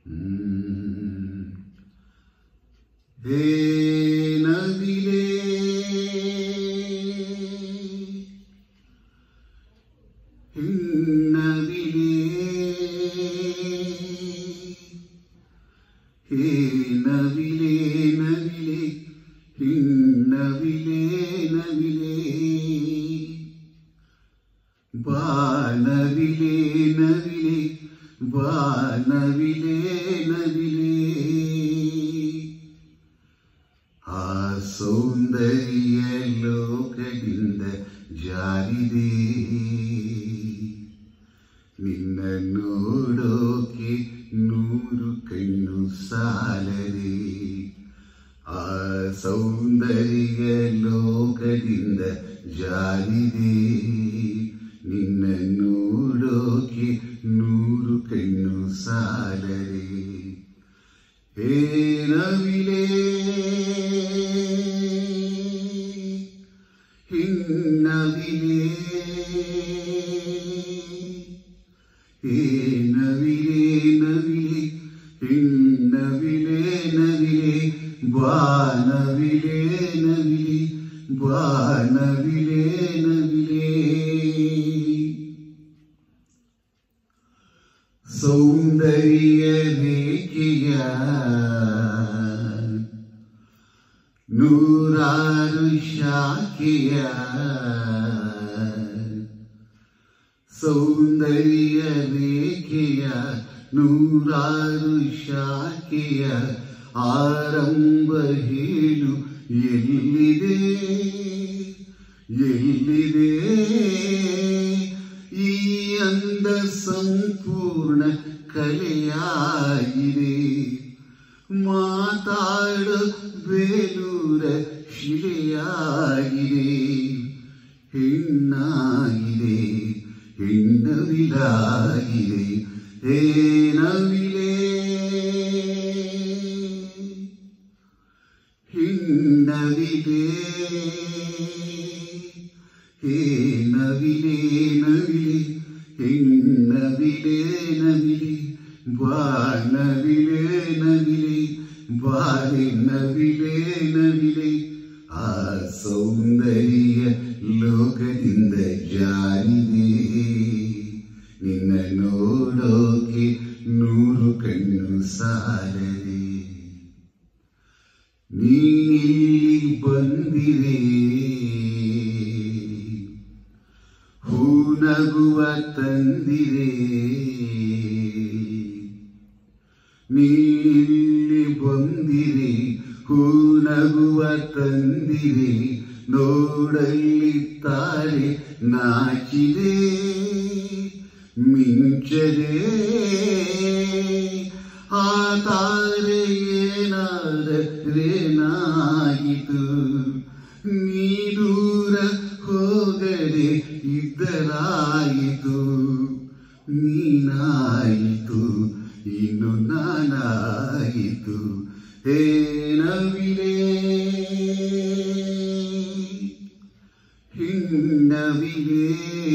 ಹೇ ನವಿಲೆ ಹೆಣ್ಣವಿಲೆ ಹೇ ನವಿಲೆ ನವಿಲೆ ಹೆಣ್ಣವಿಲೆ ನವಿಲೆ ಬಾ ನವಿಲೆ ನವಿಲೆ ಬಾ ನವಿಲೆ ನವಿಲೆ ಆ ಸೌಂದರ್ಯ ಲೋಕದಿಂದ ಜಾರಿದೆ ನಿನ್ನ ನೋಡೋಕೆ 100 ಕಣ್ಣು ಸಾಲದೆ ಆ ಸೌಂದರ್ಯ ಲೋಕದಿಂದ ಜಾರಿದೆ ನಿನ್ನ ನೋಡೋಕೆ 100 ಕಣ್ಣು ಸಾಲದೆ ಹೇ ನವಿಲೆ ಹೆಣ್ಣವಿಲೆ ಹೇ ನವಿಲೆ ನವಿಲೆ ಹೆಣ್ಣವಿಲೆ ನವಿಲೆ ಬಾ ನವಿಲೆ ನವಿಲೆ ಬಾ ನವಿಲೆ ನವಿಲೆ ಸೌಂದರ್ಯ ರೇಖೆಯ 100 ಶಾಖೆಯ ಸೌಂದರ್ಯ ರೇಖೆಯ 100 ಶಾಖೆಯ ಆರಂಭ ಹೇಳು ಎಲ್ಲಿದೆ ಎಲ್ಲಿದೆ ಈ ಅಂದ ಸಂಪೂರ್ಣ ಕಲೆಯಾಗಿದೆ ಮಾತಾಡ ಬೇಲೂರ ಶಿಲೆಯಾಗಿದೆ ಹೆಣ್ಣಾಗಿದೆ ಹೆಣ್ಣವಿಲಾಗಿದೆ ಹೇ ನವಿಲೆ ಹೆಣ್ಣವಿಲೆ ಹೇ ನವಿಲೆ ನವಿಲೆ ಹೆಣ್ಣವಿಲೆ ನವಿಲೆ ಬಾ ನವಿಲೆ ನವಿಲೆ ಬಾರೆ ನವಿಲೆ ನವಿಲೆ ಆ ಸೌಂದರ್ಯ ಲೋಕದಿಂದ ಜಾರಿದೆ ನಿನ್ನ ನೋಡೋಕೆ 100 ಕಣ್ಣು ಸಾಲದೆ ನೀನಿಲ್ಲಿ ಬಂದಿರೆ ಹೂನಗುವ ತಂದಿರೆ ನೀನಿಲ್ಲಿ ಬಂದಿರೆ ಹೂನಗುವ ತಂದಿರೆ ನೋಡಲ್ಲಿ ತಾರೆ ನಾಚಿದೆ ಮಿಂಚದೆ ಆ ತಾರೆ ಏನಾದರೇನಾಯಿತು ನೀ ದೂರ ಹೋಗದೆ ಇದ್ದರಾಯಿತು ನೀನಾಯಿತು ಇನ್ನು ನಾನಾಯಿತು ಹೇ ನವಿಲೆ ಹೆಣ್ಣವಿಲೆ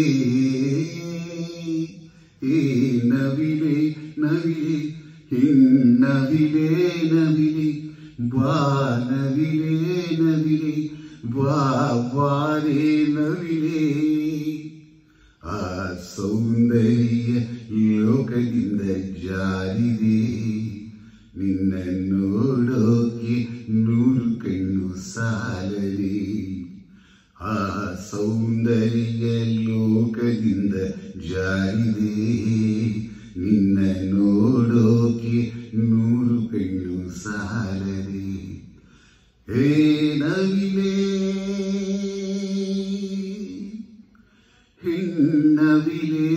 ಹೇ ನವಿಲೆ ನವಿಲೆ ಹೆಣ್ಣವಿಲೆ ನವಿಲೆ ಬಾ ನವಿಲೆ ನವಿಲೆ ಬಾ ಬಾರೆ ನವಿಲೆ ಆ ಸೌಂದರ್ಯ ಲೋಕದಿಂದ ಜಾರಿದೆ ನಿನ್ನ ನೋಡೋಕೆ 100 ಕಣ್ಣು ಸಾಲದೆ ಆ ಸೌಂದರ್ಯ ಲೋಕದಿಂದ ಜಾರಿದೆ ನಿನ್ನ ನೋಡೋಕೆ 100 ಕಣ್ಣು ಸಾಲದೆ ಹೇ ನವಿಲೆ ಹೆಣ್ಣವಿಲೆ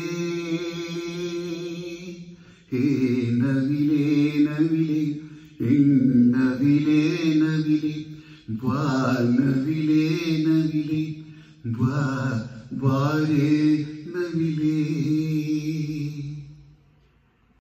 ಹೇ ನವಿಲೆ ನವಿಲೆ ಹೆಣ್ಣವಿಲೆ ನವಿಲೆ ಬಾ ನವಿಲೆ ನವಿಲೆ ಬಾ ಬಾರೆ